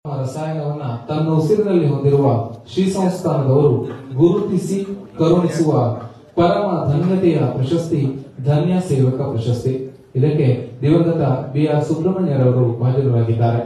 ರಸಾಯನವನ್ನ ತನ್ನ ಉಸಿರಿನಲ್ಲಿ ಹೊಂದಿರುವ ಶ್ರೀ ಸಂಸ್ಥಾನದವರು ಗುರುತಿಸಿ ಕರುಣಿಸುವ ಪರಮ ಧನ್ಯತೆಯ ಪ್ರಶಸ್ತಿ ಧನ್ಯ ಸೇವಕ ಪ್ರಶಸ್ತಿ. ಇದಕ್ಕೆ ದಿವಂಗತ BR ಸುಬ್ರಹ್ಮಣ್ಯರವರು ಭಾಜನರಾಗಿದ್ದಾರೆ.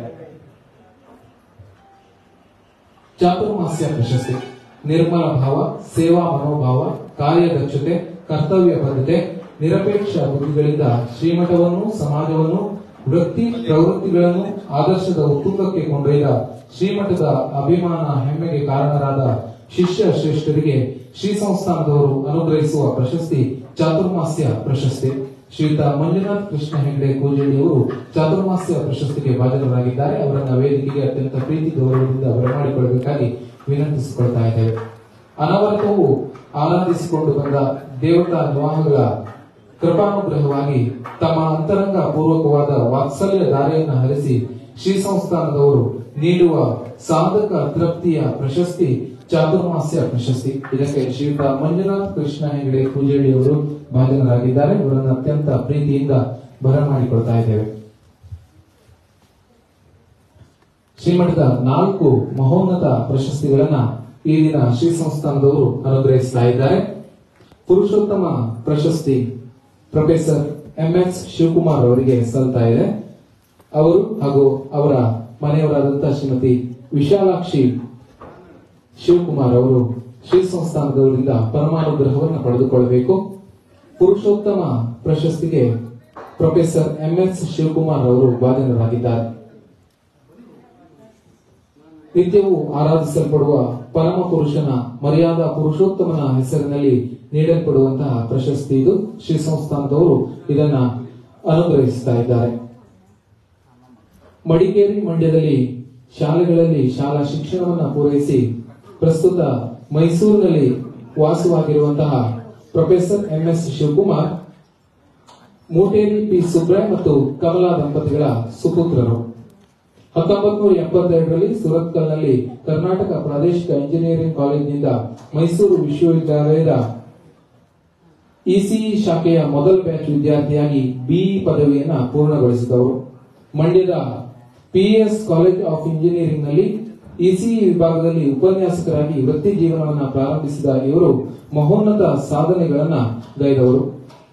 ಚಾತುರ್ಮಾಸ್ಯ ಪ್ರಶಸ್ತಿ ನಿರ್ಮಲ ಭಾವ, ಸೇವಾ ಮನೋಭಾವ, ಕಾರ್ಯದಕ್ಷತೆ, ಕರ್ತವ್ಯ ಬದ್ಧತೆ, ನಿರಪೇಕ್ಷ ಬುದ್ಧಿಗಳಿಂದ ಶ್ರೀಮಠವನ್ನು, ಸಮಾಜವನ್ನು, ವೃತ್ತಿ ಪ್ರವೃತ್ತಿಗಳನ್ನು ಆದರ್ಶದ ಉತ್ತುಂಗಕ್ಕೆ ಕೊಂಡೊಯ್ದ ಶ್ರೀಮಠದ ಅಭಿಮಾನ ಹೆಮ್ಮೆಗೆ ಕಾರಣರಾದ ಶಿಷ್ಯ ಶ್ರೇಷ್ಠರಿಗೆ ಶ್ರೀ ಸಂಸ್ಥಾನದವರು ಅನುಗ್ರಹಿಸುವ ಪ್ರಶಸ್ತಿ ಚಾತುರ್ಮಾಸ್ಯ ಪ್ರಶಸ್ತಿ. ಶ್ರೀಯುತ ಮಂಜುನಾಥ್ ಕೃಷ್ಣ ಹೆಗ್ಡೆ ಕೂಜೇಳಿಯವರು ಚಾತುರ್ಮಾಸ್ಯ ಪ್ರಶಸ್ತಿಗೆ ಭಾಜನರಾಗಿದ್ದಾರೆ. ಅವರನ್ನ ವೇದಿಕೆಗೆ ಅತ್ಯಂತ ಪ್ರೀತಿ ಗೌರವದಿಂದ ಬರಮಾಡಿಕೊಳ್ಳಬೇಕಾಗಿ ವಿನಂತಿಸಿಕೊಳ್ತಾ ಇದ್ದೇವೆ. ಅನವರತವು ಆರಾಧಿಸಿಕೊಂಡು ಬಂದ ದೇವತಾ ವಿವಾಹಗಳ ಕೃಪಾನುಗ್ರಹವಾಗಿ ತಮ್ಮ ಅಂತರಂಗ ಪೂರ್ವಕವಾದ ವಾತ್ಸಲ್ಯ ಧಾರೆಯನ್ನು ಹರಿಸಿ ಶ್ರೀ ಸಂಸ್ಥಾನದವರು ನೀಡುವ ಸಾಧಕ ತೃಪ್ತಿಯ ಪ್ರಶಸ್ತಿ ಚಾತುರ್ಮಾಸ್ಯ ಪ್ರಶಸ್ತಿ. ಇದಕ್ಕೆ ಶ್ರೀಯುತ ಮಂಜುನಾಥ್ ಕೃಷ್ಣ ಹೆಗ್ಡೆ ಕೂಜೇಳಿಯವರು ಭಾಜನರಾಗಿದ್ದಾರೆ. ಇವರನ್ನು ಅತ್ಯಂತ ಪ್ರೀತಿಯಿಂದ ಬರಮಾಡಿಕೊಳ್ತಾ ಇದ್ದೇವೆ. ಶ್ರೀಮಠದ 4 ಮಹೋನ್ನತ ಪ್ರಶಸ್ತಿಗಳನ್ನ ಈ ದಿನ ಶ್ರೀ ಸಂಸ್ಥಾನದವರು ಅನುಗ್ರಹಿಸ್ತಾ ಇದ್ದಾರೆ. ಪುರುಷೋತ್ತಮ ಪ್ರಶಸ್ತಿ ಪ್ರೊಫೆಸರ್ MS ಶಿವಕುಮಾರ್ ಅವರಿಗೆ ಸಲ್ತಾ ಇದೆ. ಅವರು ಹಾಗೂ ಅವರ ಮನೆಯವರಾದಂತಹ ಶ್ರೀಮತಿ ವಿಶಾಲಾಕ್ಷಿ ಶಿವಕುಮಾರ್ ಅವರು ಶ್ರೀ ಸಂಸ್ಥಾನದವರಿಂದ ಪರಮಾನುಗ್ರಹವನ್ನು ಪಡೆದುಕೊಳ್ಳಬೇಕು. ಪುರುಷೋತ್ತಮ ಪ್ರಶಸ್ತಿಗೆ ಪ್ರೊಫೆಸರ್ MS ಶಿವಕುಮಾರ್ ಅವರು ಭಾಜನರಾಗಿದ್ದಾರೆ. ನಿತ್ಯವೂ ಆರಾಧಿಸಲ್ಪಡುವ ಪರಮ ಪುರುಷನ ಮರ್ಯಾದಾ ಪುರುಷೋತ್ತಮನ ಹೆಸರಿನಲ್ಲಿ ನೀಡಲ್ಪಡುವಂತಹ ಪ್ರಶಸ್ತಿ ಇದು. ಶ್ರೀ ಸಂಸ್ಥಾನದವರು ಇದನ್ನ ಅನುಗ್ರಹಿಸ್ತಾ ಇದ್ದಾರೆ. ಮಡಿಕೇರಿ ಮಂಡ್ಯದಲ್ಲಿ ಶಾಲೆಗಳಲ್ಲಿ ಶಾಲಾ ಶಿಕ್ಷಣವನ್ನು ಪೂರೈಸಿ ಪ್ರಸ್ತುತ ಮೈಸೂರಿನಲ್ಲಿ ವಾಸವಾಗಿರುವಂತಹ professor MS Shivakumar Muteri P Subray ಮತ್ತು ಕಮಲಾ ದಂಪತಿಗಳ ಸುಪುತ್ರರು. 1972ರಲ್ಲಿ ಸುರತ್ಕಲ್ನಲ್ಲಿ ಕರ್ನಾಟಕ ಪ್ರಾದೇಶಿಕ ಇಂಜಿನಿಯರಿಂಗ್ ಕಾಲೇಜಿನಿಂದ ಮೈಸೂರು ವಿಶ್ವವಿದ್ಯಾಲಯದ ECE ಶಾಖೆಯ ಮೊದಲ ಬ್ಯಾಚ್ ವಿದ್ಯಾರ್ಥಿಯಾಗಿ BE ಪದವಿಯನ್ನು ಪೂರ್ಣಗೊಳಿಸಿದವರು. ಮಂಡ್ಯದ PS ಕಾಲೇಜ್ ಆಫ್ ಇಂಜಿನಿಯರಿಂಗ್ ನಲ್ಲಿ ECE ವಿಭಾಗದಲ್ಲಿ ಉಪನ್ಯಾಸಕರಾಗಿ ವೃತ್ತಿ ಜೀವನವನ್ನು ಪ್ರಾರಂಭಿಸಿದ ಇವರು ಮಹೋನ್ನತ ಸಾಧನೆಗಳನ್ನ ಗೈದವರು.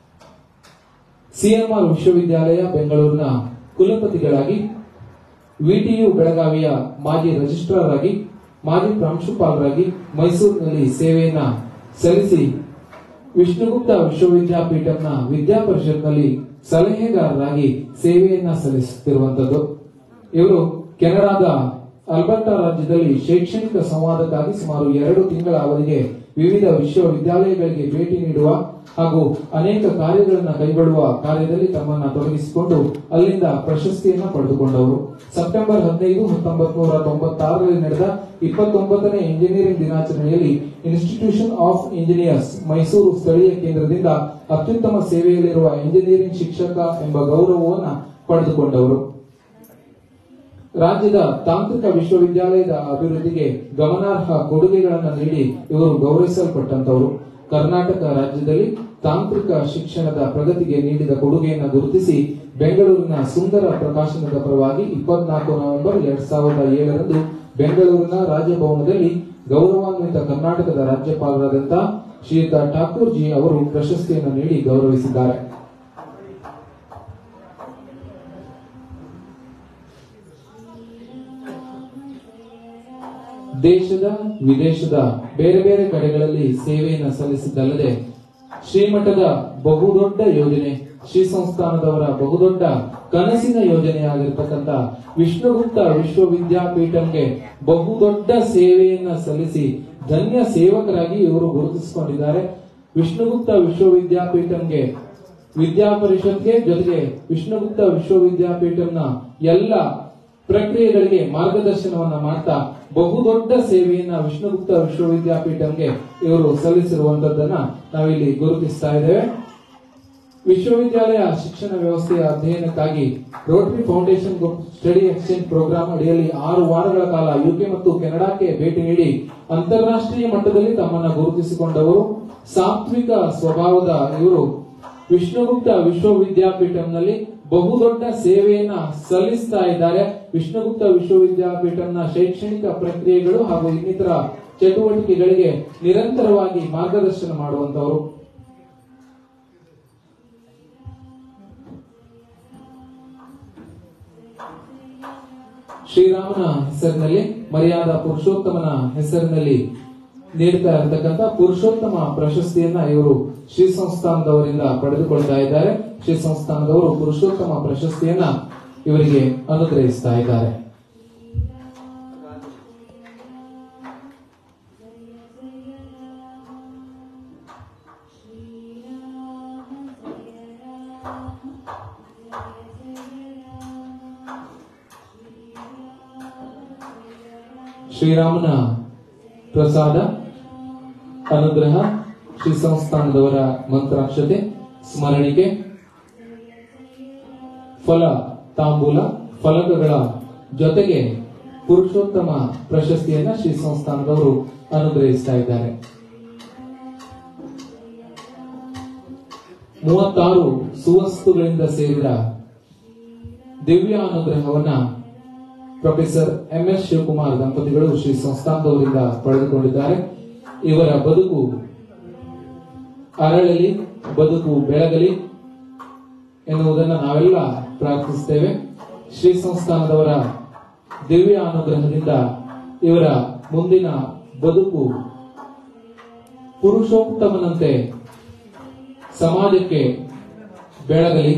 CMR ವಿಶ್ವವಿದ್ಯಾಲಯ ಬೆಂಗಳೂರಿನ ಕುಲಪತಿಗಳಾಗಿ, VTU ಬೆಳಗಾವಿಯ ಮಾಜಿ ರಿಜಿಸ್ಟ್ರಾರ್ ಆಗಿ, ಮಾಜಿ ಪ್ರಾಂಶುಪಾಲರಾಗಿ ಮೈಸೂರಿನಲ್ಲಿ ಸೇವೆಯನ್ನ ಸಲ್ಲಿಸಿ ವಿಷ್ಣುಗುಪ್ತ ವಿಶ್ವವಿದ್ಯಾಪೀಠಂನ ವಿದ್ಯಾಪರಿಷತ್ನಲ್ಲಿ ಸಲಹೆಗಾರರಾಗಿ ಸೇವೆಯನ್ನ ಸಲ್ಲಿಸುತ್ತಿರುವಂತದ್ದು. ಇವರು ಕೆನಡಾದ ಅಲ್ಬರ್ಟಾ ರಾಜ್ಯದಲ್ಲಿ ಶೈಕ್ಷಣಿಕ ಸಂವಾದಕ್ಕಾಗಿ ಸುಮಾರು 2 ತಿಂಗಳ ಅವಧಿಗೆ ವಿವಿಧ ವಿಶ್ವವಿದ್ಯಾಲಯಗಳಿಗೆ ಭೇಟಿ ನೀಡುವ ಹಾಗೂ ಅನೇಕ ಕಾರ್ಯಗಳನ್ನು ಕೈಗೊಳ್ಳುವ ಕಾರ್ಯದಲ್ಲಿ ತಮ್ಮನ್ನ ತೊಡಗಿಸಿಕೊಂಡು ಅಲ್ಲಿಂದ ಪ್ರಶಸ್ತಿಯನ್ನು ಪಡೆದುಕೊಂಡವರು. ಸೆಪ್ಟೆಂಬರ್ 15, 1996ರಲ್ಲಿ ನಡೆದ 29ನೇ ಇಂಜಿನಿಯರಿಂಗ್ ದಿನಾಚರಣೆಯಲ್ಲಿ ಇನ್ಸ್ಟಿಟ್ಯೂಷನ್ ಆಫ್ ಇಂಜಿನಿಯರ್ಸ್ ಮೈಸೂರು ಸ್ಥಳೀಯ ಕೇಂದ್ರದಿಂದ ಅತ್ಯುತ್ತಮ ಸೇವೆಯಲ್ಲಿರುವ ಇಂಜಿನಿಯರಿಂಗ್ ಶಿಕ್ಷಕ ಎಂಬ ಗೌರವವನ್ನು ಪಡೆದುಕೊಂಡವರು. ರಾಜ್ಯದ ತಾಂತ್ರಿಕ ವಿಶ್ವವಿದ್ಯಾಲಯದ ಅಭಿವೃದ್ಧಿಗೆ ಗಮನಾರ್ಹ ಕೊಡುಗೆಗಳನ್ನು ನೀಡಿ ಇವರು ಗೌರವಿಸಲ್ಪಟ್ಟಂತವರು. ಕರ್ನಾಟಕ ರಾಜ್ಯದಲ್ಲಿ ತಾಂತ್ರಿಕ ಶಿಕ್ಷಣದ ಪ್ರಗತಿಗೆ ನೀಡಿದ ಕೊಡುಗೆಯನ್ನು ಗುರುತಿಸಿ ಬೆಂಗಳೂರಿನ ಸುಂದರ ಪ್ರಕಾಶನದ ಪರವಾಗಿ 24 ನವೆಂಬರ್ 2007ರಂದು ಬೆಂಗಳೂರಿನ ರಾಜಭವನದಲ್ಲಿ ಗೌರವಾನ್ವಿತ ಕರ್ನಾಟಕದ ರಾಜ್ಯಪಾಲರಾದಂತಹ ಶ್ರೀಯುತ ಠಾಕೂರ್ ಜಿ ಅವರು ಪ್ರಶಸ್ತಿಯನ್ನು ನೀಡಿ ಗೌರವಿಸಿದ್ದಾರೆ. ದೇಶದ ವಿದೇಶದ ಬೇರೆ ಬೇರೆ ಕಡೆಗಳಲ್ಲಿ ಸೇವೆಯನ್ನು ಸಲ್ಲಿಸಿದ್ದಲ್ಲದೆ ಶ್ರೀಮಠದ ಬಹುದೊಡ್ಡ ಯೋಜನೆ, ಶ್ರೀ ಸಂಸ್ಥಾನದವರ ಬಹುದೊಡ್ಡ ಕನಸಿನ ಯೋಜನೆಯಾಗಿರ್ತಕ್ಕಂಥ ವಿಷ್ಣುಗುಪ್ತ ವಿಶ್ವವಿದ್ಯಾಪೀಠಂಗೆ ಬಹುದೊಡ್ಡ ಸೇವೆಯನ್ನ ಸಲ್ಲಿಸಿ ಧನ್ಯ ಸೇವಕರಾಗಿ ಇವರು ಗುರುತಿಸಿಕೊಂಡಿದ್ದಾರೆ. ವಿಷ್ಣುಗುಪ್ತ ವಿಶ್ವವಿದ್ಯಾಪೀಠಂಗೆ, ವಿದ್ಯಾಪರಿಷತ್ಗೆ, ಜೊತೆಗೆ ವಿಷ್ಣುಗುಪ್ತ ವಿಶ್ವವಿದ್ಯಾಪೀಠಂನ ಎಲ್ಲ ಪ್ರಕ್ರಿಯೆಗಳಿಗೆ ಮಾರ್ಗದರ್ಶನವನ್ನ ಮಾಡ್ತಾ ಬಹುದೊಡ್ಡ ಸೇವೆಯನ್ನ ವಿಷ್ಣುಗುಪ್ತ ವಿಶ್ವವಿದ್ಯಾಪೀಠಂಗೆ ಇವರು ಸಲ್ಲಿಸಿರುವಂತದ್ದನ್ನ ನಾವಿಲ್ಲಿ ಗುರುತಿಸ್ತಾ ಇದ್ದೇವೆ. ವಿಶ್ವವಿದ್ಯಾಲಯ ಶಿಕ್ಷಣ ವ್ಯವಸ್ಥೆಯ ಅಧ್ಯಯನಕ್ಕಾಗಿ Rotary Foundation study exchange programme ಅಡಿಯಲ್ಲಿ 6 ವಾರಗಳ ಕಾಲ UK ಮತ್ತು ಕೆನಡಾಕ್ಕೆ ಭೇಟಿ ನೀಡಿ ಅಂತಾರಾಷ್ಟ್ರೀಯ ಮಟ್ಟದಲ್ಲಿ ತಮ್ಮನ್ನ ಗುರುತಿಸಿಕೊಂಡವರು. ಸಾತ್ವಿಕ ಸ್ವಭಾವದ ಇವರು ವಿಷ್ಣುಗುಪ್ತ ವಿಶ್ವವಿದ್ಯಾಪೀಠಂನಲ್ಲಿ ಬಹುದೊಡ್ಡ ಸೇವೆಯನ್ನ ಸಲ್ಲಿಸ್ತಾ ಇದ್ದಾರೆ. ವಿಷ್ಣುಗುಪ್ತ ವಿಶ್ವವಿದ್ಯಾಪೀಠಂನ ಶೈಕ್ಷಣಿಕ ಪ್ರಕ್ರಿಯೆಗಳು ಹಾಗೂ ಇನ್ನಿತರ ಚಟುವಟಿಕೆಗಳಿಗೆ ನಿರಂತರವಾಗಿ ಮಾರ್ಗದರ್ಶನ ಮಾಡುವಂತವರು. ಶ್ರೀರಾಮನ ಹೆಸರಿನಲ್ಲಿ, ಮರ್ಯಾದಾ ಪುರುಷೋತ್ತಮನ ಹೆಸರಿನಲ್ಲಿ ನೀಡ್ತಾ ಇರತಕ್ಕಂಥ ಪುರುಷೋತ್ತಮ ಪ್ರಶಸ್ತಿಯನ್ನ ಇವರು ಶ್ರೀ ಸಂಸ್ಥಾನದವರಿಂದ ಪಡೆದುಕೊಳ್ತಾ ಇದ್ದಾರೆ. ಶ್ರೀ ಸಂಸ್ಥಾನದವರು ಪುರುಷೋತ್ತಮ ಪ್ರಶಸ್ತಿಯನ್ನ ಇವರಿಗೆ ಅನುಗ್ರಹಿಸ್ತಾ ಇದ್ದಾರೆ. ಶ್ರೀರಾಮನ ಪ್ರಸಾದ, ಅನುಗ್ರಹ, ಶ್ರೀ ಸಂಸ್ಥಾನದವರ ಮಂತ್ರಾಕ್ಷತೆ, ಸ್ಮರಣಿಕೆ, ಫಲ ತಾಂಬೂಲ ಫಲಕಗಳ ಜೊತೆಗೆ ಪುರುಷೋತ್ತಮ ಪ್ರಶಸ್ತಿಯನ್ನ ಶ್ರೀ ಸಂಸ್ಥಾನದವರು ಅನುಗ್ರಹಿಸ್ತಾ ಇದ್ದಾರೆ. 36 ಸುವಸ್ತುಗಳಿಂದ ಸೇರಿದ ದಿವ್ಯ ಅನುಗ್ರಹವನ್ನ ಪ್ರೊಫೆಸರ್ MS ಶಿವಕುಮಾರ್ ದಂಪತಿಗಳು ಶ್ರೀ ಸಂಸ್ಥಾನದವರಿಂದ ಪಡೆದುಕೊಂಡಿದ್ದಾರೆ. ಇವರ ಬದುಕು ಅರಳಲಿ, ಬದುಕು ಬೆಳಗಲಿ ಎನ್ನುವುದನ್ನು ನಾವೆಲ್ಲ ಪ್ರಾರ್ಥಿಸುತ್ತೇವೆ. ಶ್ರೀ ಸಂಸ್ಥಾನದವರ ದಿವ್ಯ ಅನುಗ್ರಹದಿಂದ ಇವರ ಮುಂದಿನ ಬದುಕು ಪುರುಷೋತ್ತಮನಂತೆ ಸಮಾಜಕ್ಕೆ ಬೆಳಗಲಿ.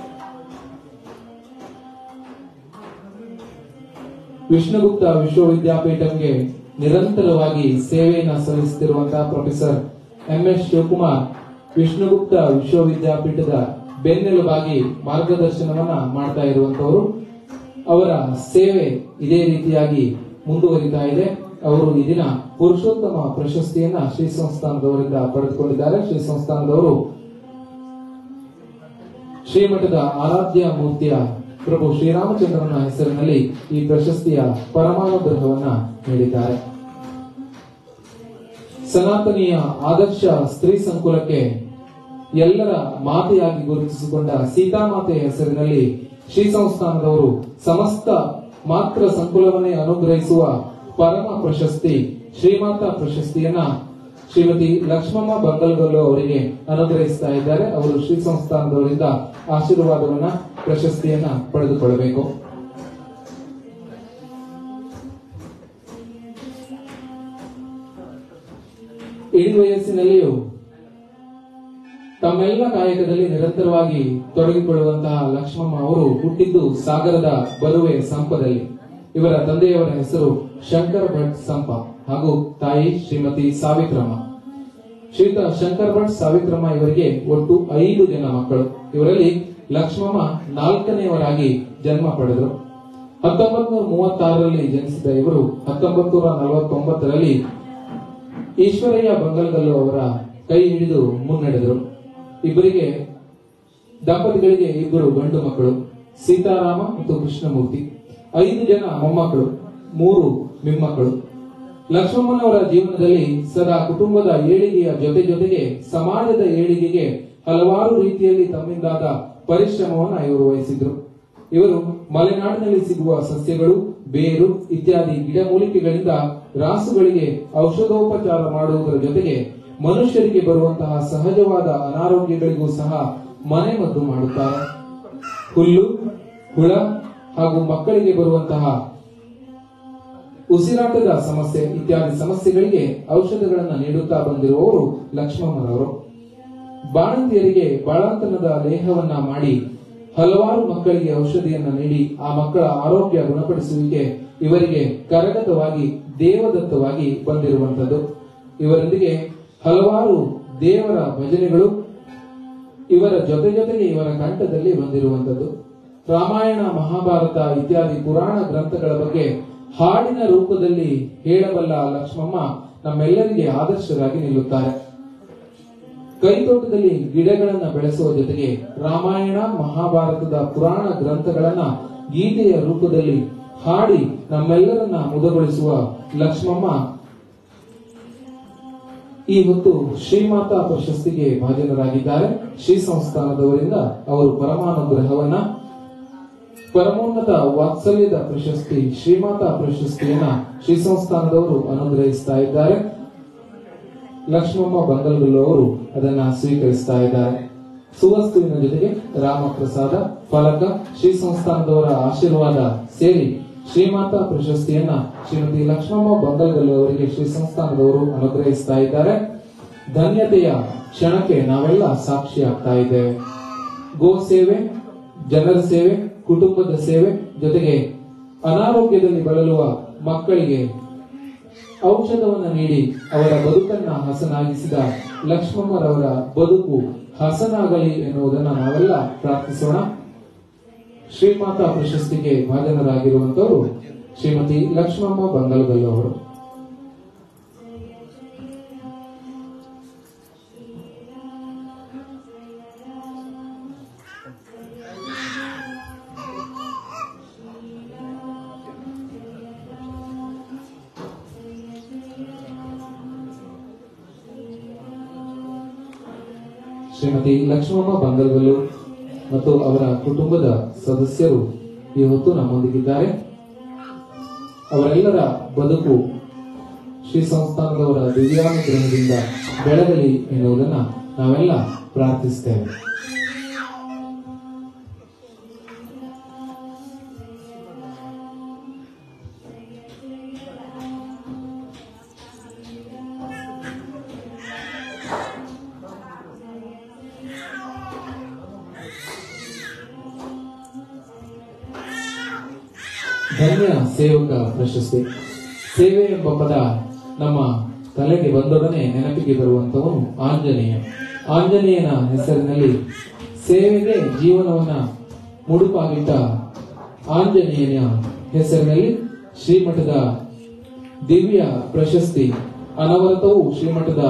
ವಿಷ್ಣುಗುಪ್ತ ವಿಶ್ವವಿದ್ಯಾಪೀಠಂಗೆ ನಿರಂತರವಾಗಿ ಸೇವೆಯನ್ನು ಸಲ್ಲಿಸುತ್ತಿರುವಂತಹ ಪ್ರೊಫೆಸರ್ MS ಶಿವಕುಮಾರ್ ವಿಷ್ಣುಗುಪ್ತ ವಿಶ್ವವಿದ್ಯಾಪೀಠದ ಬೆನ್ನೆಲುಬಾಗಿ ಮಾರ್ಗದರ್ಶನವನ್ನ ಮಾಡ್ತಾ ಇರುವಂತವರು. ಅವರ ಸೇವೆ ಇದೇ ರೀತಿಯಾಗಿ ಮುಂದುವರಿತಾ ಇದೆ. ಅವರು ಈ ದಿನ ಪುರುಷೋತ್ತಮ ಪ್ರಶಸ್ತಿಯನ್ನ ಶ್ರೀ ಸಂಸ್ಥಾನದವರಿಂದ ಪಡೆದುಕೊಂಡಿದ್ದಾರೆ. ಶ್ರೀ ಸಂಸ್ಥಾನದವರು ಶ್ರೀಮಠದ ಆರಾಧ್ಯ ಮೂರ್ತಿಯ ಪ್ರಭು ಶ್ರೀರಾಮಚಂದ್ರನ ಹೆಸರಿನಲ್ಲಿ ಈ ಪ್ರಶಸ್ತಿಯ ಪರಮಾನುಗ್ರಹವನ್ನ ನೀಡಿದ್ದಾರೆ. ಸನಾತನೀಯ ಆದರ್ಶ ಸ್ತ್ರೀ ಸಂಕುಲಕ್ಕೆ ಎಲ್ಲರ ಮಾತೆಯಾಗಿ ಗುರುತಿಸಿಕೊಂಡ ಸೀತಾಮಾತೆಯ ಹೆಸರಿನಲ್ಲಿ ಶ್ರೀ ಸಂಸ್ಥಾನದವರು ಸಮಸ್ತ ಮಾತ್ರ ಸಂಕುಲವನ್ನೇ ಅನುಗ್ರಹಿಸುವ ಪರಮ ಪ್ರಶಸ್ತಿ ಶ್ರೀಮಾತಾ ಪ್ರಶಸ್ತಿಯನ್ನ ಶ್ರೀಮತಿ ಲಕ್ಷ್ಮಮ್ಮ ಬಂಗಲ್ಗಲ್ಲು ಅವರಿಗೆ ಅನುಗ್ರಹಿಸ್ತಾ ಇದ್ದಾರೆ. ಅವರು ಶ್ರೀ ಸಂಸ್ಥಾನದವರಿಂದ ಆಶೀರ್ವಾದವನ್ನ, ಪ್ರಶಸ್ತಿಯನ್ನ ಪಡೆದುಕೊಳ್ಳಬೇಕು. ಇಡೀ ವಯಸ್ಸಿನಲ್ಲಿಯೂ ತಮ್ಮೆಲ್ಲ ಕಾಯಕದಲ್ಲಿ ನಿರಂತರವಾಗಿ ತೊಡಗಿಕೊಳ್ಳುವಂತಹ ಲಕ್ಷ್ಮಮ್ಮ ಅವರು ಹುಟ್ಟಿದ್ದು ಸಾಗರದ ಬರುವೆ ಸಂಪದಲ್ಲಿ. ಇವರ ತಂದೆಯವರ ಹೆಸರು ಶಂಕರ ಭಟ್ ಸಂಪ ಹಾಗೂ ತಾಯಿ ಶ್ರೀಮತಿ ಸಾವಿತ್ರಮ್ಮ. ಶ್ರೀಯುತ ಶಂಕರ ಭಟ್ ಸಾವಿತ್ರಮ್ಮ ಇವರಿಗೆ ಒಟ್ಟು 5 ಜನ ಮಕ್ಕಳು. ಇವರಲ್ಲಿ ಲಕ್ಷ್ಮಮ್ಮ 4ನೇಯವರಾಗಿ ಜನ್ಮ ಪಡೆದರು. 1936ರಲ್ಲಿ ಜನಿಸಿದ ಇವರು 1949ರಲ್ಲಿ ಈಶ್ವರಯ್ಯ ಬಂಗಲ್ಗಲ್ಲು ಅವರ ಕೈ ಹಿಡಿದು ಮುನ್ನಡೆದರು. ದಂಪತಿಗಳಿಗೆ 2 ಗಂಡು ಮಕ್ಕಳು, ಸೀತಾರಾಮ ಮತ್ತು ಕೃಷ್ಣಮೂರ್ತಿ. 5 ಜನ ಮೊಮ್ಮಕ್ಕಳು, 3 ಮೊಮ್ಮಕ್ಕಳು. ಲಕ್ಷ್ಮಮ್ಮನವರ ಜೀವನದಲ್ಲಿ ಸದಾ ಕುಟುಂಬದ ಏಳಿಗೆಯ ಜೊತೆಗೆ ಸಮಾಜದ ಏಳಿಗೆಗೆ ಹಲವಾರು ರೀತಿಯಲ್ಲಿ ತಮ್ಮಿಂದಾದ ಪರಿಶ್ರಮವನ್ನು ಇವರು ವಹಿಸಿದ್ರು. ಇವರು ಮಲೆನಾಡಿನಲ್ಲಿ ಸಿಗುವ ಸಸ್ಯಗಳು, ಬೇರು ಇತ್ಯಾದಿ ಗಿಡಮೂಲಿಕೆಗಳಿಂದ ರಾಸುಗಳಿಗೆ ಔಷಧೋಪಚಾರ ಮಾಡುವುದರ ಜೊತೆಗೆ ಮನುಷ್ಯರಿಗೆ ಬರುವಂತಹ ಸಹಜವಾದ ಅನಾರೋಗ್ಯಗಳಿಗೂ ಸಹ ಮನೆಮದ್ದು ಮಾಡುತ್ತಾರೆ. ಹುಲ್ಲು, ಹುಳ ಹಾಗೂ ಮಕ್ಕಳಿಗೆ ಬರುವಂತಹ ಉಸಿರಾಟದ ಸಮಸ್ಯೆ ಇತ್ಯಾದಿ ಸಮಸ್ಯೆಗಳಿಗೆ ಔಷಧಗಳನ್ನು ನೀಡುತ್ತಾ ಬಂದಿರುವವರು ಲಕ್ಷ್ಮಮ್ಮನವರು. ಬಾಣಂತಿಯರಿಗೆ ಬಾಳಂತನದ ಲೇಹವನ್ನ ಮಾಡಿ ಹಲವಾರು ಮಕ್ಕಳಿಗೆ ಔಷಧಿಯನ್ನ ನೀಡಿ ಆ ಮಕ್ಕಳ ಆರೋಗ್ಯ ಗುಣಪಡಿಸುವಿಕೆ ಇವರಿಗೆ ಕರಗತವಾಗಿ ದೇವದತ್ತವಾಗಿ ಬಂದಿರುವಂತದ್ದು. ಇವರೊಂದಿಗೆ ಹಲವಾರು ದೇವರ ಭಜನೆಗಳು ಇವರ ಜೊತೆಗೆ ಇವರ ಕಂಠದಲ್ಲಿ ಬಂದಿರುವಂತದ್ದು. ರಾಮಾಯಣ, ಮಹಾಭಾರತ ಇತ್ಯಾದಿ ಪುರಾಣ ಗ್ರಂಥಗಳ ಬಗ್ಗೆ ಹಾಡಿನ ರೂಪದಲ್ಲಿ ಹೇಳಬಲ್ಲ ಲಕ್ಷ್ಮಮ್ಮ ನಮ್ಮೆಲ್ಲರಿಗೆ ಆದರ್ಶರಾಗಿ ನಿಲ್ಲುತ್ತಾರೆ. ಕೈತೋಟದಲ್ಲಿ ಗಿಡಗಳನ್ನ ಬೆಳೆಸುವ ಜೊತೆಗೆ ರಾಮಾಯಣ, ಮಹಾಭಾರತದ ಪುರಾಣ ಗ್ರಂಥಗಳನ್ನ ಗೀತೆಯ ರೂಪದಲ್ಲಿ ಹಾಡಿ ನಮ್ಮೆಲ್ಲರನ್ನ ಮುದಗೊಳಿಸುವ ಲಕ್ಷ್ಮಮ್ಮ ಈ ಹೊತ್ತು ಶ್ರೀಮಾತಾ ಪ್ರಶಸ್ತಿಗೆ ಭಾಜನರಾಗಿದ್ದಾರೆ. ಶ್ರೀ ಸಂಸ್ಥಾನದವರಿಂದ ಅವರು ಪರಮಾನುಗ್ರಹವನ್ನ, ಪರಮೋನ್ನತ ವಾತ್ಸಲ್ಯದ ಪ್ರಶಸ್ತಿ ಶ್ರೀಮಾತಾ ಪ್ರಶಸ್ತಿಯನ್ನ ಶ್ರೀ ಸಂಸ್ಥಾನದವರು ಅನುಗ್ರಹಿಸ್ತಾ ಇದ್ದಾರೆ. ಲಕ್ಷ್ಮಮ್ಮ ಬಂಗಲ್ಗಲ್ಲು ಅವರು ಅದನ್ನ ಸ್ವೀಕರಿಸ್ತಾ ಇದ್ದಾರೆ. ಸುವಸ್ತುವಿನ ಜೊತೆಗೆ ರಾಮಪ್ರಸಾದ, ಫಲಕ, ಶ್ರೀ ಸಂಸ್ಥಾನದವರ ಆಶೀರ್ವಾದ ಸೇರಿ ಶ್ರೀಮಾತಾ ಪ್ರಶಸ್ತಿಯನ್ನ ಶ್ರೀಮತಿ ಲಕ್ಷ್ಮಮ್ಮ ಬಂಗಲ್ಗಲ್ಲು ಅವರಿಗೆ ಶ್ರೀ ಸಂಸ್ಥಾನದವರು ಅನುಗ್ರಹಿಸ್ತಾ ಇದ್ದಾರೆ. ಧನ್ಯತೆಯ ಕ್ಷಣಕ್ಕೆ ನಾವೆಲ್ಲ ಸಾಕ್ಷಿ ಆಗ್ತಾ ಇದ್ದೇವೆ. ಗೋ ಸೇವೆ, ಜನರ ಸೇವೆ, ಕುಟುಂಬದ ಸೇವೆ ಜೊತೆಗೆ ಅನಾರೋಗ್ಯದಲ್ಲಿ ಬಳಲುವ ಮಕ್ಕಳಿಗೆ ಔಷಧವನ್ನು ನೀಡಿ ಅವರ ಬದುಕನ್ನ ಹಸನಾಗಿಸಿದ ಲಕ್ಷ್ಮಮ್ಮರವರ ಬದುಕು ಹಸನಾಗಲಿ ಎನ್ನುವುದನ್ನು ನಾವೆಲ್ಲ ಪ್ರಾರ್ಥಿಸೋಣ. ಶ್ರೀಮಾತಾ ಪ್ರಶಸ್ತಿಗೆ ಭಾಜನರಾಗಿರುವಂತವರು ಶ್ರೀಮತಿ ಲಕ್ಷ್ಮಮ್ಮ ಬಂಗಲ್ಗಲ್ಲು ಅವರು. ಶ್ರೀಮತಿ ಲಕ್ಷ್ಮಮ್ಮ ಬಂಗಲ್ಗಲ್ಲು ಮತ್ತು ಅವರ ಕುಟುಂಬದ ಸದಸ್ಯರು ಈ ಹೊತ್ತು ನಮ್ಮೊಂದಿಗಿದ್ದಾರೆ. ಅವರೆಲ್ಲರ ಬದುಕು ಶ್ರೀ ಸಂಸ್ಥಾನದವರ ದಿವ್ಯಾನುಗ್ರಹದಿಂದ ಬೆಳಗಲಿ ಎನ್ನುವುದನ್ನು ನಾವೆಲ್ಲ ಪ್ರಾರ್ಥಿಸ್ತೇವೆ. ಧನ್ಯ ಸೇವಕ ಪ್ರಶಸ್ತಿ. ಸೇವೆ ಎಂಬ ಪದ ನಮ್ಮ ತಲೆಗೆ ಬಂದೊಡನೆ ನೆನಪಿಗೆ ಬರುವಂತವನು ಆಂಜನೇಯ. ಆಂಜನೇಯನ ಹೆಸರಿನಲ್ಲಿ ಸೇವೆಗೆ ಜೀವನವನ್ನ ಮುಡುಪಾಗಿಟ್ಟ ಆಂಜನೇಯನ ಹೆಸರಿನಲ್ಲಿ ಶ್ರೀಮಠದ ದಿವ್ಯ ಪ್ರಶಸ್ತಿ ಅನವರತವೂ ಶ್ರೀಮಠದ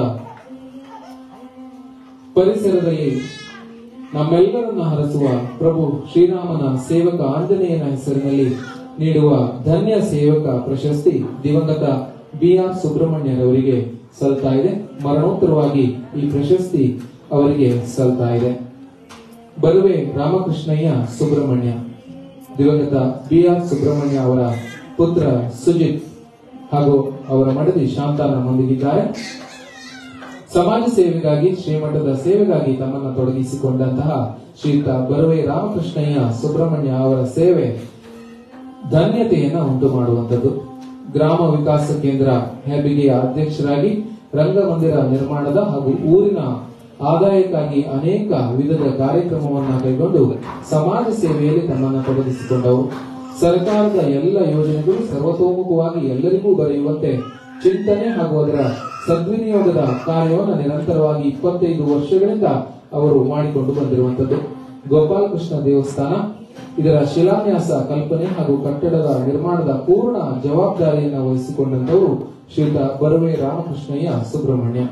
ಪರಿಸರದಲ್ಲಿ ನಮ್ಮೆಲ್ಲರನ್ನ ಹರಸುವ ಪ್ರಭು ಶ್ರೀರಾಮನ ಸೇವಕ ಆಂಜನೇಯನ ಹೆಸರಿನಲ್ಲಿ ನೀಡುವ ಧನ್ಯ ಸೇವಕ ಪ್ರಶಸ್ತಿ ದಿವಂಗತ ಬಿ.ಆರ್. ಸುಬ್ರಹ್ಮಣ್ಯರವರಿಗೆ ಸಲ್ತಾ ಇದೆ. ಮರಣೋತ್ತರವಾಗಿ ಈ ಪ್ರಶಸ್ತಿ ಅವರಿಗೆ ಸಲ್ತಾ ಇದೆ. ಬರುವೆ ರಾಮಕೃಷ್ಣಯ್ಯ ಸುಬ್ರಹ್ಮಣ್ಯ, ದಿವಂಗತ ಬಿ.ಆರ್. ಸುಬ್ರಹ್ಮಣ್ಯ ಅವರ ಪುತ್ರ ಸುಜಿತ್ ಹಾಗೂ ಅವರ ಮಡದಿ ಶಾಂತಾ ನಮ್ಮೊಂದಿಗಿದ್ದಾರೆ. ಸಮಾಜ ಸೇವೆಗಾಗಿ, ಶ್ರೀಮಠದ ಸೇವೆಗಾಗಿ ತಮ್ಮನ್ನು ತೊಡಗಿಸಿಕೊಂಡಂತಹ ಶ್ರೀಯುತ ಬರುವೆ ರಾಮಕೃಷ್ಣಯ್ಯ ಸುಬ್ರಹ್ಮಣ್ಯ ಅವರ ಸೇವೆ ಧನ್ಯತೆಯನ್ನ ಉಂಟು ಮಾಡುವಂತದ್ದು. ಗ್ರಾಮ ವಿಕಾಸ ಕೇಂದ್ರ ಹೆಬ್ಬಿಗೆಯ ಅಧ್ಯಕ್ಷರಾಗಿ ರಂಗಮಂದಿರ ನಿರ್ಮಾಣದ ಹಾಗೂ ಊರಿನ ಆದಾಯಕ್ಕಾಗಿ ಅನೇಕ ವಿಧದ ಕಾರ್ಯಕ್ರಮವನ್ನು ಕೈಗೊಂಡು ಸಮಾಜ ಸೇವೆಯಲ್ಲಿ ತಮ್ಮನ್ನು ತೊಡಗಿಸಿಕೊಂಡವರು. ಸರ್ಕಾರದ ಎಲ್ಲ ಯೋಜನೆಗಳು ಸರ್ವತೋಮುಖವಾಗಿ ಎಲ್ಲರಿಗೂ ದೊರೆಯುವಂತೆ ಚಿಂತನೆ ಹಾಗೂ ಅದರ ಸದ್ವಿನಿಯೋಗದ ಕಾರ್ಯವನ್ನು ನಿರಂತರವಾಗಿ 25 ವರ್ಷಗಳಿಂದ ಅವರು ಮಾಡಿಕೊಂಡು ಬಂದಿರುವಂತದ್ದು. ಗೋಪಾಲಕೃಷ್ಣ ದೇವಸ್ಥಾನ ಇದರ ಶಿಲಾನ್ಯಾಸ, ಕಲ್ಪನೆ ಹಾಗೂ ಕಟ್ಟಡದ ನಿರ್ಮಾಣದ ಪೂರ್ಣ ಜವಾಬ್ದಾರಿಯನ್ನು ವಹಿಸಿಕೊಂಡಂತವರು ಶ್ರೀಯುತ ಬರುವೆ ರಾಮಕೃಷ್ಣಯ್ಯ ಸುಬ್ರಹ್ಮಣ್ಯ.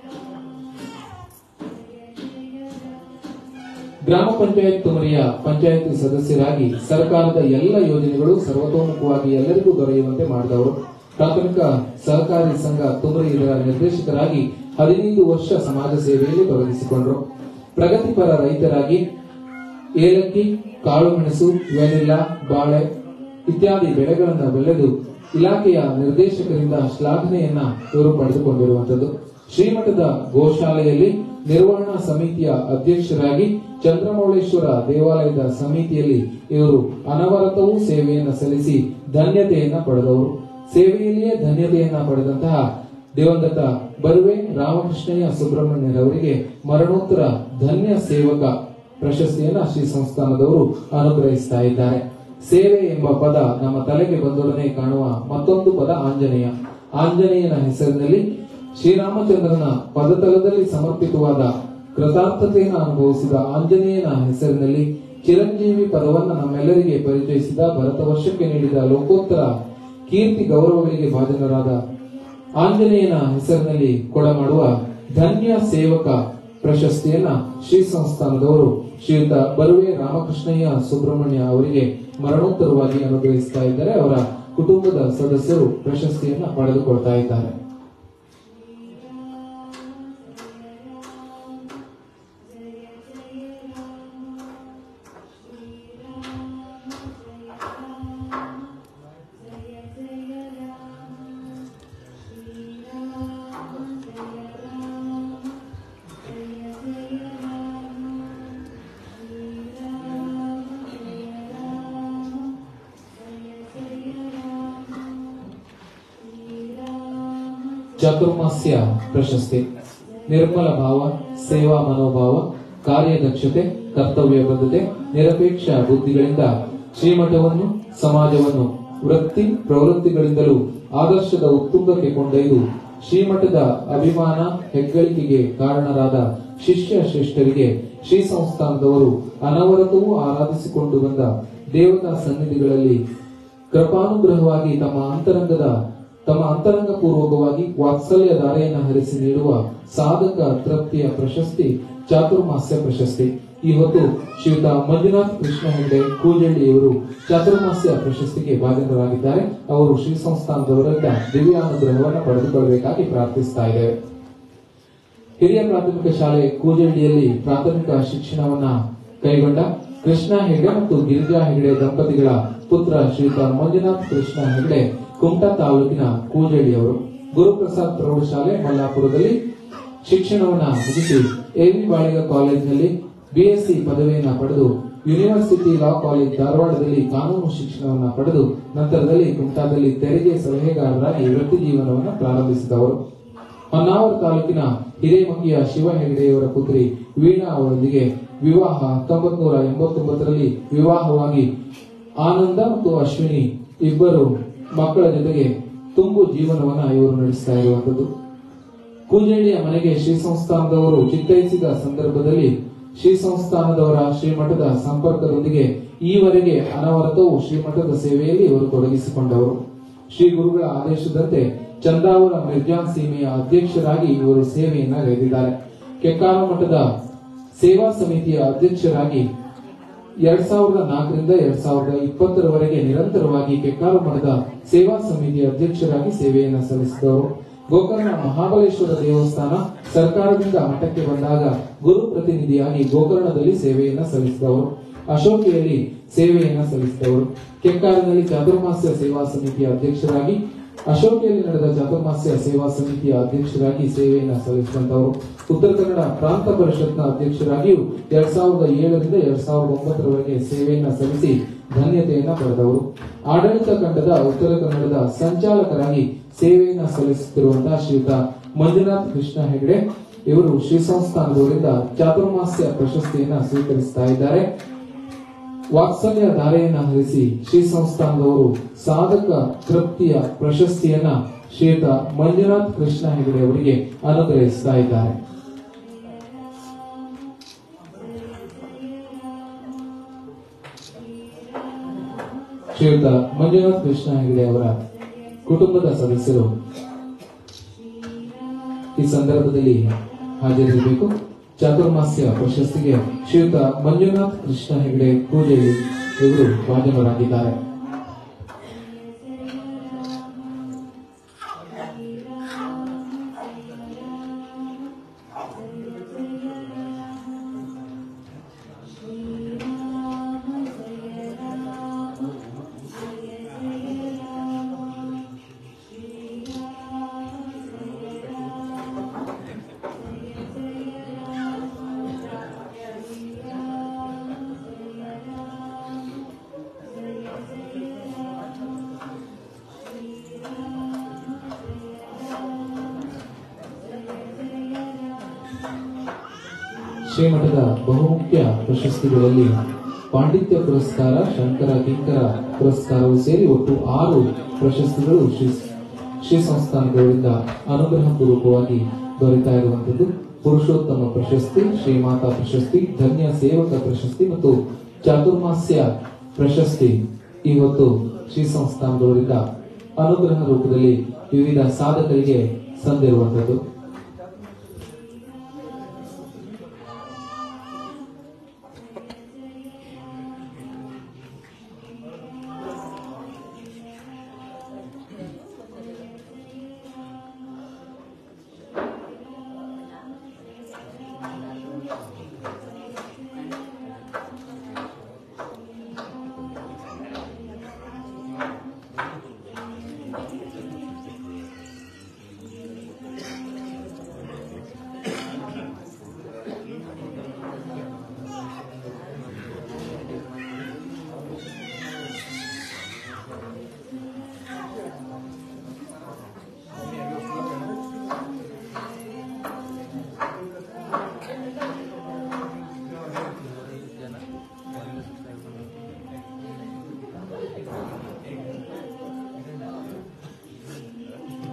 ಗ್ರಾಮ ಪಂಚಾಯತ್ ತುಮರಿಯ ಪಂಚಾಯತಿ ಸದಸ್ಯರಾಗಿ ಸರ್ಕಾರದ ಎಲ್ಲ ಯೋಜನೆಗಳು ಸರ್ವತೋಮುಖವಾಗಿ ಎಲ್ಲರಿಗೂ ದೊರೆಯುವಂತೆ ಮಾಡಿದವರು. ಪ್ರಾಥಮಿಕ ಸಹಕಾರಿ ಸಂಘ ತುಮರಿ ಇದರ ನಿರ್ದೇಶಕರಾಗಿ 15 ವರ್ಷ ಸಮಾಜ ಸೇವೆಯಲ್ಲಿ ತೊಡಗಿಸಿಕೊಂಡರು. ಪ್ರಗತಿಪರ ರೈತರಾಗಿ ಏಲಕ್ಕಿ, ಕಾಳುಮೆಣಸು, ವೆನಿಲ್ಲಾ, ಬಾಳೆ ಇತ್ಯಾದಿ ಬೆಳೆಗಳನ್ನು ಬೆಳೆದು ಇಲಾಖೆಯ ನಿರ್ದೇಶಕರಿಂದ ಶ್ಲಾಘನೆಯನ್ನ ಇವರು ಪಡೆದುಕೊಂಡಿರುವಂತದ್ದು. ಶ್ರೀಮಠದ ಗೋಶಾಲೆಯಲ್ಲಿ ನಿರ್ವಹಣಾ ಸಮಿತಿಯ ಅಧ್ಯಕ್ಷರಾಗಿ ಚಂದ್ರಮೌಳೇಶ್ವರ ದೇವಾಲಯದ ಸಮಿತಿಯಲ್ಲಿ ಇವರು ಅನವರತವೂ ಸೇವೆಯನ್ನು ಸಲ್ಲಿಸಿ ಧನ್ಯತೆಯನ್ನ ಪಡೆದವರು. ಸೇವೆಯಲ್ಲಿಯೇ ಧನ್ಯತೆಯನ್ನ ಪಡೆದಂತಹ ದಿವಂಗತ ಬರುವೆ ರಾಮಕೃಷ್ಣಯ್ಯ ಸುಬ್ರಹ್ಮಣ್ಯರವರಿಗೆ ಮರಣೋತ್ತರ ಧನ್ಯ ಸೇವಕ ಪ್ರಶಸ್ತಿಯನ್ನ ಶ್ರೀ ಸಂಸ್ಥಾನದವರು ಅನುಗ್ರಹಿಸ್ತಾ ಇದ್ದಾರೆ. ಸೇವೆ ಎಂಬ ಪದ ನಮ್ಮ ತಲೆಗೆ ಬಂದೊಡನೆ ಕಾಣುವ ಮತ್ತೊಂದು ಪದ ಆಂಜನೇಯ. ಆಂಜನೇಯನ ಹೆಸರಿನಲ್ಲಿ ಶ್ರೀರಾಮಚಂದ್ರನ ಪದತಲದಲ್ಲಿ ಸಮರ್ಪಿತವಾದ ಕೃತಾರ್ಥತೆಯನ್ನು ಅನುಭವಿಸಿದ ಆಂಜನೇಯನ ಹೆಸರಿನಲ್ಲಿ ಚಿರಂಜೀವಿ ಪದವನ್ನು ನಮ್ಮೆಲ್ಲರಿಗೆ ಪರಿಚಯಿಸಿದ, ಭರತ ವರ್ಷಕ್ಕೆ ನೀಡಿದ ಲೋಕೋತ್ತರ ಕೀರ್ತಿ ಗೌರವಗಳಿಗೆ ಭಾಜನರಾದ ಆಂಜನೇಯನ ಹೆಸರಿನಲ್ಲಿ ಕೊಡಮಾಡುವ ಧನ್ಯ ಸೇವಕ ಪ್ರಶಸ್ತಿಯನ್ನ ಶ್ರೀ ಸಂಸ್ಥಾನದವರು ಶ್ರೀಯುತ ಬರುವೆ ರಾಮಕೃಷ್ಣಯ್ಯ ಸುಬ್ರಹ್ಮಣ್ಯ ಅವರಿಗೆ ಮರಣೋತ್ತರವಾಗಿ ಅನುಗ್ರಹಿಸ್ತಾ ಇದ್ದಾರೆ. ಅವರ ಕುಟುಂಬದ ಸದಸ್ಯರು ಪ್ರಶಸ್ತಿಯನ್ನ ಪಡೆದುಕೊಳ್ತಾ ಇದ್ದಾರೆ. ಚಾತುರ್ಮಾಸ್ಯ ಪ್ರಶಸ್ತಿ. ನಿರ್ಮಲ ಭಾವ, ಸೇವಾ ಮನೋಭಾವ, ಕಾರ್ಯದಕ್ಷತೆ, ಕರ್ತವ್ಯ ಬದ್ಧತೆ, ನಿರಪೇಕ್ಷ ಬುದ್ಧಿಗಳಿಂದ ಶ್ರೀಮಠವನ್ನು, ಸಮಾಜವನ್ನು ವೃತ್ತಿ ಪ್ರವೃತ್ತಿಗಳಿಂದಲೂ ಆದರ್ಶದ ಉತ್ತುಂಗಕ್ಕೆ ಕೊಂಡೊಯ್ದು ಶ್ರೀಮಠದ ಅಭಿಮಾನ ಹೆಗ್ಗಳಿಕೆಗೆ ಕಾರಣರಾದ ಶಿಷ್ಯ ಶ್ರೇಷ್ಠರಿಗೆ ಶ್ರೀ ಸಂಸ್ಥಾನದವರು ಅನವರತವೂ ಆರಾಧಿಸಿಕೊಂಡು ಬಂದ ದೇವತಾ ಸನ್ನಿಧಿಗಳಲ್ಲಿ ಕೃಪಾನುಗ್ರಹವಾಗಿ ತಮ್ಮ ಅಂತರಂಗ ಪೂರ್ವಕವಾಗಿ ವಾತ್ಸಲ್ಯ ಧಾರೆಯನ್ನು ಹರಿಸಿ ನೀಡುವ ಸಾಧಕ ತೃಪ್ತಿಯ ಪ್ರಶಸ್ತಿ ಚಾತುರ್ಮಾಸ್ಯ ಪ್ರಶಸ್ತಿ. ಈ ಹೊತ್ತು ಶ್ರೀಯುತ ಮಂಜುನಾಥ್ ಕೃಷ್ಣ ಹೆಗಡೆ ಕೂಜಳ್ಳಿಯವರು ಚಾತುರ್ಮಾಸ್ಯ ಪ್ರಶಸ್ತಿಗೆ ಭಾಜನರಾಗಿದ್ದಾರೆ. ಅವರು ಶ್ರೀ ಸಂಸ್ಥಾನದವರಿಂದ ದಿವ್ಯಾನುಗ್ರಹವನ್ನು ಪಡೆದುಕೊಳ್ಳಬೇಕಾಗಿ ಪ್ರಾರ್ಥಿಸ್ತಾ ಇದ್ದೇವೆ. ಹಿರಿಯ ಪ್ರಾಥಮಿಕ ಶಾಲೆ ಕೂಜಳ್ಳಿಯಲ್ಲಿ ಪ್ರಾಥಮಿಕ ಶಿಕ್ಷಣವನ್ನ ಕೈಗೊಂಡ ಕೃಷ್ಣ ಹೆಗಡೆ ಮತ್ತು ಗಿರಿಜಾ ಹೆಗಡೆ ದಂಪತಿಗಳ ಪುತ್ರ ಶ್ರೀಯುತ ಮಂಜುನಾಥ್ ಕೃಷ್ಣ ಹೆಗಡೆ ಕುಮಟಾ ತಾಲೂಕಿನ ಕೂಜಳ್ಳಿಯವರು ಗುರುಪ್ರಸಾದ್ ಪ್ರೌಢಶಾಲೆ ಮಲ್ಲಾಪುರದಲ್ಲಿ ಶಿಕ್ಷಣವನ್ನ ಮುಗಿಸಿ ಎವಿ ಬಾಳಿಗ ಕಾಲೇಜಿನಲ್ಲಿ ಬಿಎಸ್ಸಿ ಪದವಿಯನ್ನು ಪಡೆದು ಯೂನಿವರ್ಸಿಟಿ ಲಾ ಕಾಲೇಜ್ ಧಾರವಾಡದಲ್ಲಿ ಕಾನೂನು ಶಿಕ್ಷಣವನ್ನು ಪಡೆದು ನಂತರದಲ್ಲಿ ಕುಮಟಾದಲ್ಲಿ ತೆರಿಗೆ ಸಲಹೆಗಾರರಾಗಿ ವೃತ್ತಿ ಜೀವನವನ್ನು ಪ್ರಾರಂಭಿಸಿದವರು. ಹೊನ್ನಾವರ ತಾಲೂಕಿನ ಹಿರೇಮಕ್ಕಿಯ ಶಿವ ಹೆಗಡೆಯವರ ಪುತ್ರಿ ವೀಣಾ ಅವರೊಂದಿಗೆ ವಿವಾಹ 1989ರಲ್ಲಿ ವಿವಾಹವಾಗಿ ಆನಂದ ಮತ್ತು ಅಶ್ವಿನಿ ಇಬ್ಬರು ಮಕ್ಕಳ ಜೊತೆಗೆ ತುಂಬು ಜೀವನವನ್ನ ಇವರು ನಡೆಸ್ತಾ ಇರುವಂತದ್ದು. ಕೂಜಳ್ಳಿಯ ಮನೆಗೆ ಶ್ರೀ ಸಂಸ್ಥಾನದವರು ಚಿತ್ತೈಸಿದ ಸಂದರ್ಭದಲ್ಲಿ ಶ್ರೀ ಸಂಸ್ಥಾನದವರ ಶ್ರೀಮಠದ ಸಂಪರ್ಕದೊಂದಿಗೆ ಈವರೆಗೆ ಅನವರತವು ಶ್ರೀಮಠದ ಸೇವೆಯಲ್ಲಿ ಇವರು ತೊಡಗಿಸಿಕೊಂಡವರು. ಶ್ರೀ ಗುರುಗಳ ಆದೇಶದಂತೆ ಚಂದಾವರ ಮಿರ್ಜಾನ್ ಸೀಮೆಯ ಅಧ್ಯಕ್ಷರಾಗಿ ಇವರು ಸೇವೆಯನ್ನ ಗೈದಿದ್ದಾರೆ. ಕೆಕ್ಕಾರ ಮಠದ ಸೇವಾ ಸಮಿತಿಯ ಅಧ್ಯಕ್ಷರಾಗಿ 2004ರಿಂದ 2020ರವರೆಗೆ ನಿರಂತರವಾಗಿ ಕೆಕ್ಕಾರು ಮಠದ ಸೇವಾ ಸಮಿತಿಯ ಅಧ್ಯಕ್ಷರಾಗಿ ಸೇವೆಯನ್ನು ಸಲ್ಲಿಸಿದವರು. ಗೋಕರ್ಣ ಮಹಾಬಲೇಶ್ವರ ದೇವಸ್ಥಾನ ಸರ್ಕಾರದಿಂದ ಮಠಕ್ಕೆ ಬಂದಾಗ ಗುರು ಪ್ರತಿನಿಧಿಯಾಗಿ ಗೋಕರ್ಣದಲ್ಲಿ ಸೇವೆಯನ್ನ ಸಲ್ಲಿಸಿದವರು. ಅಶೋಕಿಯಲ್ಲಿ ಸೇವೆಯನ್ನ ಸಲ್ಲಿಸಿದವರು. ಕೆಕ್ಕಾರಿನಲ್ಲಿ ಚಾತುರ್ಮಾಸ್ಯ ಸೇವಾ ಸಮಿತಿಯ ಅಧ್ಯಕ್ಷರಾಗಿ, ಅಶೋಕಿಯಲ್ಲಿ ನಡೆದ ಚಾತುರ್ಮಾಸ್ಯ ಸೇವಾ ಸಮಿತಿಯ ಅಧ್ಯಕ್ಷರಾಗಿ ಸೇವೆಯನ್ನ ಸಲ್ಲಿಸಿದಂತವರು. ಉತ್ತರ ಕನ್ನಡ ಪ್ರಾಂತ ಪರಿಷತ್ನ ಅಧ್ಯಕ್ಷರಾಗಿಯೂ 2007ರಿಂದ 2009ರವರೆಗೆ ಸೇವೆಯನ್ನ ಸಲ್ಲಿಸಿ ಧನ್ಯತೆಯನ್ನ ಪಡೆದವರು. ಆಡಳಿತ ಖಂಡದ ಉತ್ತರ ಕನ್ನಡದ ಸಂಚಾಲಕರಾಗಿ ಸೇವೆಯನ್ನ ಸಲ್ಲಿಸುತ್ತಿರುವಂತಹ ಶ್ರೀಯುತ ಮಂಜುನಾಥ್ ಕೃಷ್ಣ ಹೆಗಡೆ ಇವರು ಶ್ರೀ ಸಂಸ್ಥಾನದವರಿಂದ ಚಾತುರ್ಮಾಸ್ಯ ಪ್ರಶಸ್ತಿಯನ್ನ ಸ್ವೀಕರಿಸ್ತಾ ಇದ್ದಾರೆ. ವಾತ್ಸಲ್ಯ ಧಾರೆಯನ್ನ ಹರಿಸಿ ಶ್ರೀ ಸಂಸ್ಥಾನದವರು ಸಾಧಕ ತೃಪ್ತಿಯ ಪ್ರಶಸ್ತಿಯನ್ನ ಶ್ರೀಯುತ ಮಂಜುನಾಥ್ ಕೃಷ್ಣ ಹೆಗಡೆ ಅವರಿಗೆ ಅನುಗ್ರಹಿಸ್ತಾ ಇದ್ದಾರೆ. ಶ್ರೀಯುತ ಮಂಜುನಾಥ್ ಕೃಷ್ಣ ಹೆಗಡೆ ಅವರ ಕುಟುಂಬದ ಸದಸ್ಯರು ಈ ಸಂದರ್ಭದಲ್ಲಿ ಹಾಜರಿರಬೇಕು. ಚಾತುರ್ಮಾಸ್ಯ ಪ್ರಶಸ್ತಿಗೆ ಶ್ರೀಯುತ ಮಂಜುನಾಥ್ ಕೃಷ್ಣ ಹೆಗಡೆ ಕೂಜಳ್ಳಿ ಇವರು ಭಾಜನರಾಗಿದ್ದಾರೆ. ಶ್ರೀಮಠದ ಬಹುಮುಖ್ಯ ಪ್ರಶಸ್ತಿಗಳಲ್ಲಿ ಪಾಂಡಿತ್ಯ ಪುರಸ್ಕಾರ, ಶಂಕರ ಕಿಂಕರ ಪುರಸ್ಕಾರವು ಸೇರಿ ಒಟ್ಟು 6 ಪ್ರಶಸ್ತಿಗಳು ಶ್ರೀ ಸಂಸ್ಥಾನಗಳಿಂದ ಅನುಗ್ರಹ ಪೂರ್ವಕವಾಗಿ ದೊರೆತಾ ಇರುವಂತದ್ದು. ಪುರುಷೋತ್ತಮ ಪ್ರಶಸ್ತಿ, ಶ್ರೀಮಾತಾ ಪ್ರಶಸ್ತಿ, ಧನ್ಯ ಸೇವಕ ಪ್ರಶಸ್ತಿ ಮತ್ತು ಚಾತುರ್ಮಾಸ್ಯ ಪ್ರಶಸ್ತಿ ಇವತ್ತು ಶ್ರೀ ಸಂಸ್ಥಾನದವರಿಂದ ಅನುಗ್ರಹ ರೂಪದಲ್ಲಿ ವಿವಿಧ ಸಾಧಕರಿಗೆ ಸಂದಿರುವಂತದ್ದು.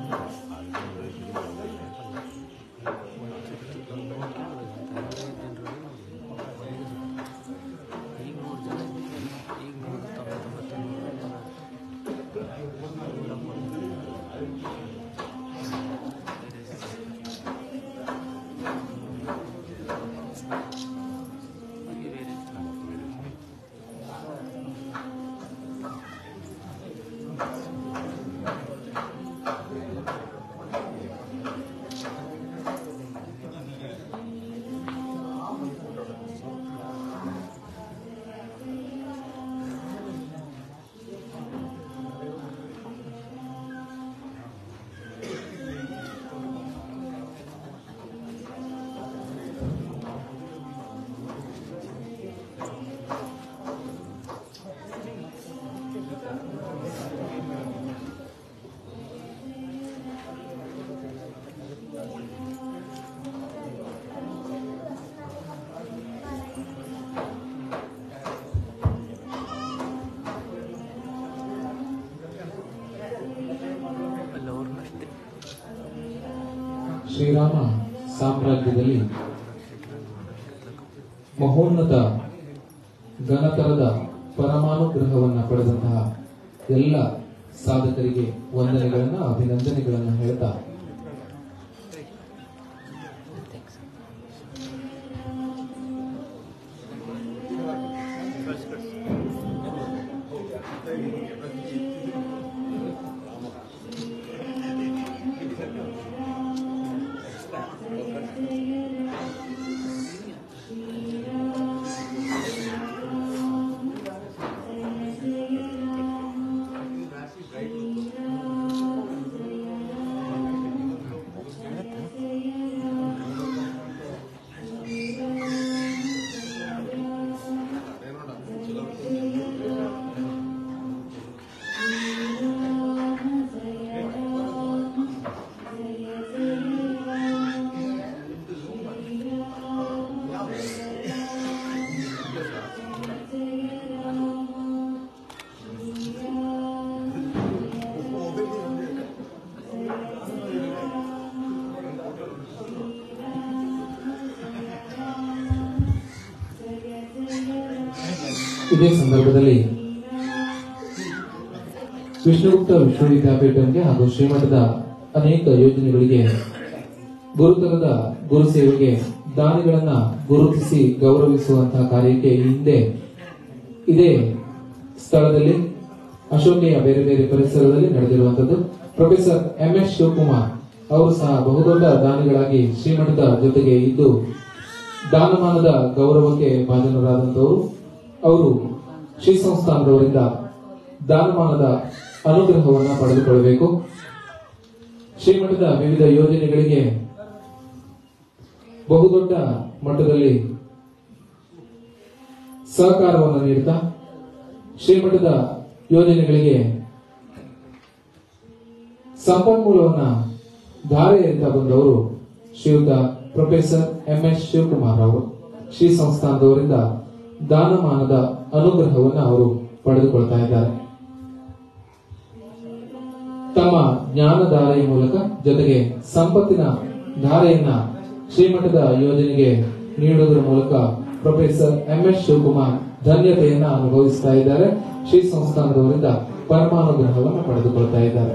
ಶ್ರೀರಾಮ ಸಾಮ್ರಾಜ್ಯದಲ್ಲಿ ಮಹೋನ್ನತ ಘನತರದ ಪರಮಾನುಗ್ರಹವನ್ನು ಪಡೆದಂತಹ ಎಲ್ಲ ಸಾಧಕರಿಗೆ ವಂದನೆಗಳನ್ನ ಅಭಿನಂದನೆಗಳನ್ನು ಹೇಳ್ತಾ ಇದೇ ಸಂದರ್ಭದಲ್ಲಿ ವಿಷ್ಣುಗುಪ್ತ ವಿಶ್ವವಿದ್ಯಾಪೀಠಕ್ಕೆ ಹಾಗೂ ಶ್ರೀಮಠದ ಅನೇಕ ಯೋಜನೆಗಳಿಗೆ ಗುರುತರದ ಗುರು ಸೇವೆಗೆ ದಾನಿಗಳನ್ನ ಗುರುತಿಸಿ ಗೌರವಿಸುವಂತಹ ಕಾರ್ಯಕ್ಕೆ ಹಿಂದೆ ಇದೇ ಸ್ಥಳದಲ್ಲಿ ಅಶೋಕೆಯ ಬೇರೆ ಬೇರೆ ಪರಿಸರದಲ್ಲಿ ನಡೆದಿರುವಂತದ್ದು. ಪ್ರೊಫೆಸರ್ MS ಶಿವಕುಮಾರ್ ಅವರು ಸಹ ಬಹುದೊಡ್ಡ ದಾನಿಗಳಾಗಿ ಶ್ರೀಮಠದ ಜೊತೆಗೆ ಇದ್ದು ದಾನಮಾನದ ಗೌರವಕ್ಕೆ ಭಾಜನರಾದಂತವರು. ಅವರು ಶ್ರೀ ಸಂಸ್ಥಾನದವರಿಂದ ದಾನಮಾನದ ಅನುಗ್ರಹವನ್ನು ಪಡೆದುಕೊಳ್ಳಬೇಕು. ಶ್ರೀಮಠದ ವಿವಿಧ ಯೋಜನೆಗಳಿಗೆ ಬಹುದೊಡ್ಡ ಮಟ್ಟದಲ್ಲಿ ಸಹಕಾರವನ್ನು ನೀಡುತ್ತಾ ಶ್ರೀಮಠದ ಯೋಜನೆಗಳಿಗೆ ಸಂಪನ್ಮೂಲವನ್ನ ಧಾರೆ ಎರಿತಾ ಬಂದವರು ಶ್ರೀಯುತ ಪ್ರೊಫೆಸರ್ MS ಶಿವಕುಮಾರ್ ಅವರು. ಶ್ರೀ ಸಂಸ್ಥಾನದವರಿಂದ ದಾನಮಾನದ ಅನುಗ್ರಹವನ್ನು ಅವರು ಪಡೆದುಕೊಳ್ತಾ ಇದ್ದಾರೆ. ತಮ್ಮ ಜ್ಞಾನಧಾರೆಯ ಮೂಲಕ ಜೊತೆಗೆ ಸಂಪತ್ತಿನ ಧಾರೆಯನ್ನ ಶ್ರೀಮಠದ ಯೋಜನೆಗೆ ನೀಡುವುದರ ಮೂಲಕ ಪ್ರೊಫೆಸರ್ MS ಶಿವಕುಮಾರ್ ಧನ್ಯತೆಯನ್ನ ಅನುಭವಿಸ್ತಾ ಇದ್ದಾರೆ. ಶ್ರೀ ಸಂಸ್ಥಾನದವರಿಂದ ಪರಮಾನುಗ್ರಹವನ್ನು ಪಡೆದುಕೊಳ್ತಾ ಇದ್ದಾರೆ.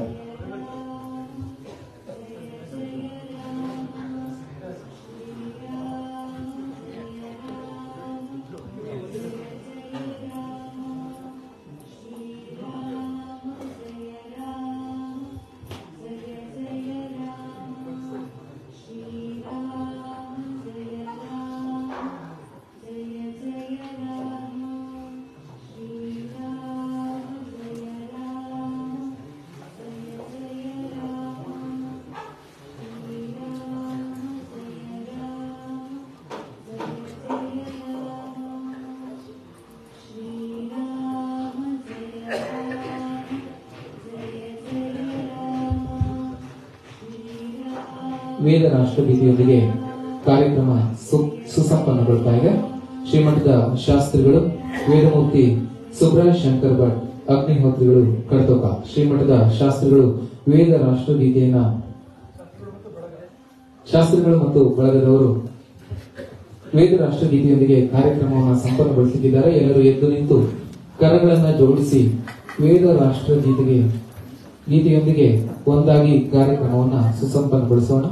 ವೇದ ರಾಷ್ಟ್ರಗೀತೆಯೊಂದಿಗೆ ಕಾರ್ಯಕ್ರಮ ಸುಸಂಪನ್ನಗೊಳ್ತಾ ಇದೆ. ಶ್ರೀಮಠದ ಶಾಸ್ತ್ರಿಗಳು ವೇದಮೂರ್ತಿ ಸುಬ್ರಾಯ ಶಂಕರ್ ಭಟ್ ಅಗ್ನಿಹೋತ್ರಿಗಳು ಕರ್ತೋಕ ಶ್ರೀಮಠದ ಶಾಸ್ತ್ರಿಗಳು ವೇದ ರಾಷ್ಟ್ರಗೀತೆಯನ್ನ ಶಾಸ್ತ್ರಿಗಳು ಮತ್ತು ಬಳಗದವರು ವೇದ ರಾಷ್ಟ್ರಗೀತೆಯೊಂದಿಗೆ ಕಾರ್ಯಕ್ರಮವನ್ನು ಸಂಪನ್ನಗೊಳಿಸುತ್ತಿದ್ದಾರೆ. ಎಲ್ಲರೂ ಎದ್ದು ನಿಂತು ಕರಗಳನ್ನ ಜೋಡಿಸಿ ವೇದ ಗೀತೆಯೊಂದಿಗೆ ಒಂದಾಗಿ ಕಾರ್ಯಕ್ರಮವನ್ನು ಸುಸಂಪನ್ನಗೊಳಿಸೋಣ.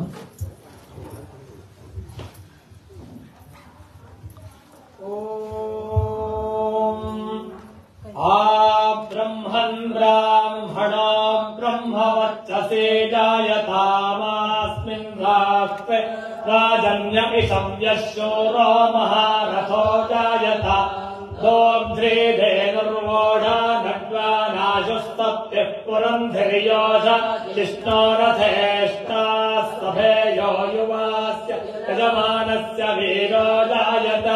ब्रह्मन् ब्राह्मणो ब्रह्मवर्चसे जायतामास्मिन् राष्ट्रे राजन्य इषव्यशूरो महारथो जायता दोग्ध्री धेनुर्वोढा नड्वानाशुस्तप्तिः पुरन्धिर्योष विष्णोरथेष्टास्तभेयो युवास्य यजमानस्य वीरो जायता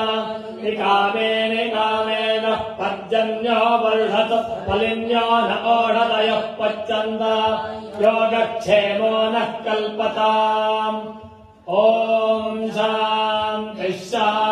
निकामेन पर्जन्यो वर्षत फलिन्यो न ओषधयः पच्यन्ता योगक्षेमो नः कल्पताम्। ॐ शान्तिः